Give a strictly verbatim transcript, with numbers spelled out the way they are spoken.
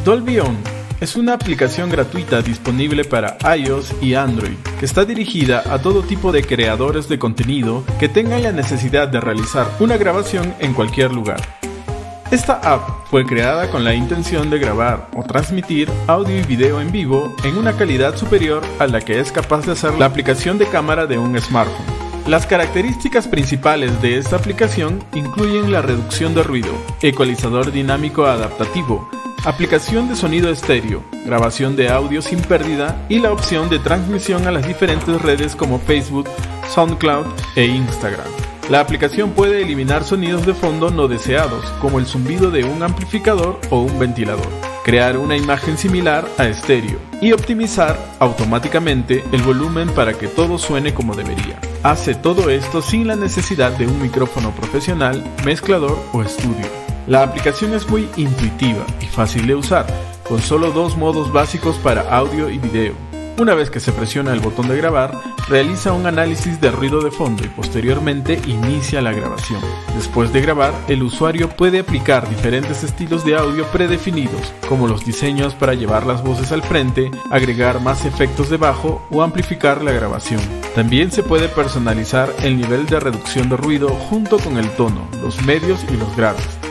Dolby On es una aplicación gratuita disponible para iOS y Android, que está dirigida a todo tipo de creadores de contenido que tengan la necesidad de realizar una grabación en cualquier lugar. Esta app fue creada con la intención de grabar o transmitir audio y video en vivo en una calidad superior a la que es capaz de hacer la aplicación de cámara de un smartphone. Las características principales de esta aplicación incluyen la reducción de ruido, ecualizador dinámico adaptativo, aplicación de sonido estéreo, grabación de audio sin pérdida y la opción de transmisión a las diferentes redes como Facebook, SoundCloud e Instagram. La aplicación puede eliminar sonidos de fondo no deseados, como el zumbido de un amplificador o un ventilador, crear una imagen similar a estéreo y optimizar automáticamente el volumen para que todo suene como debería. Hace todo esto sin la necesidad de un micrófono profesional, mezclador o estudio. La aplicación es muy intuitiva y fácil de usar, con solo dos modos básicos para audio y video. Una vez que se presiona el botón de grabar, realiza un análisis de ruido de fondo y posteriormente inicia la grabación. Después de grabar, el usuario puede aplicar diferentes estilos de audio predefinidos, como los diseños para llevar las voces al frente, agregar más efectos de bajo o amplificar la grabación. También se puede personalizar el nivel de reducción de ruido junto con el tono, los medios y los graves.